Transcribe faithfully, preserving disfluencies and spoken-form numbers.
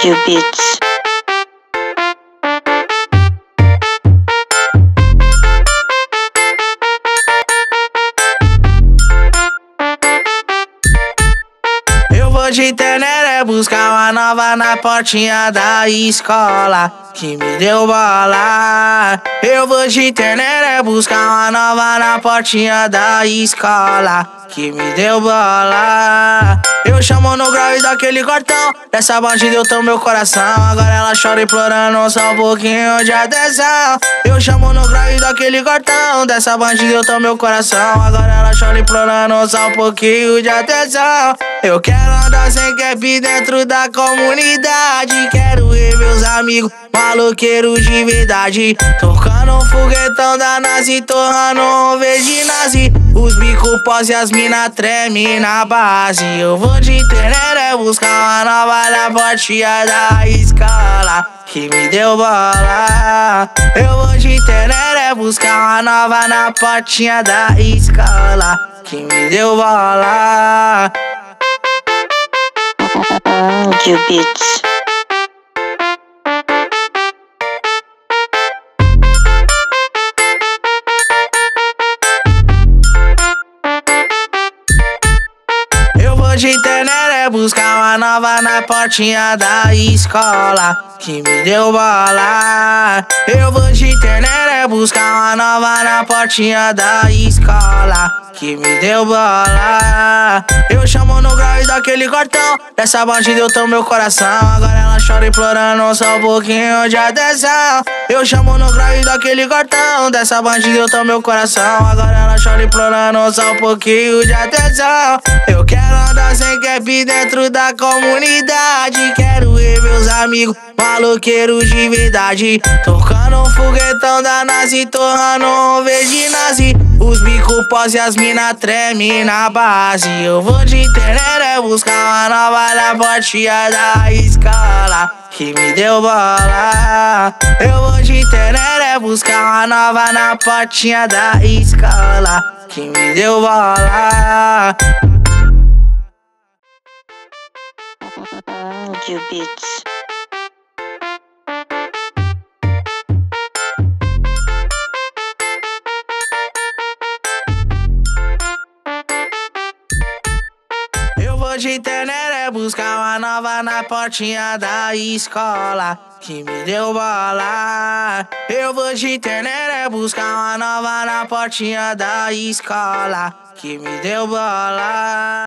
Q Beats. Eu vou de Teneré buscar uma nova na portinha da escola que me deu bola. Eu vou de Teneré buscar uma nova na portinha da escola que me deu bola. Eu chamo no grau e daquele cartão, dessa bandida eu tomo meu coração. Agora ela chora implorando só um pouquinho de atenção. Eu chamo no grau e daquele cartão, dessa bandida eu tomo meu coração. Agora ela chora implorando só um pouquinho de atenção. Eu quero andar sem cap dentro da comunidade, quero ver meus amigos maloqueiros de verdade, tocando um foguetão da nazi, torrando um verde nazi. Os bico pós e as mina treme na base. Eu vou de Teneré buscar uma nova na portinha da escola que me deu bola. Eu vou de Teneré buscar uma nova na portinha da escola que me deu bola. Q Beats. Eu vou de Teneré buscar uma nova na portinha da escola que me deu bola. Eu vou de Teneré buscar uma nova na portinha da escola que me deu bola. Eu chamo no grau e daquele cartão, dessa bandida eu tomo meu coração. Agora ela chora implorando só um pouquinho de atenção. Eu chamo no grau e daquele cartão, dessa bandida eu tomo meu coração. Agora ela chora implorando só um pouquinho de atenção. Eu quero andar sem cap dentro da comunidade, quero ver meus amigos maloqueiros de verdade, tocando um foguetão da nazi, torrando um verde nazi. Os bico pós e as mina treme na base. Eu vou de Teneré buscar uma nova na portinha da escola que me deu bola. Eu vou de Teneré buscar uma nova na portinha da escola que me deu bola. Q Beats. Eu vou de Teneré buscar uma nova na portinha da escola que me deu bola. Eu vou de Teneré buscar uma nova na portinha da escola que me deu bola.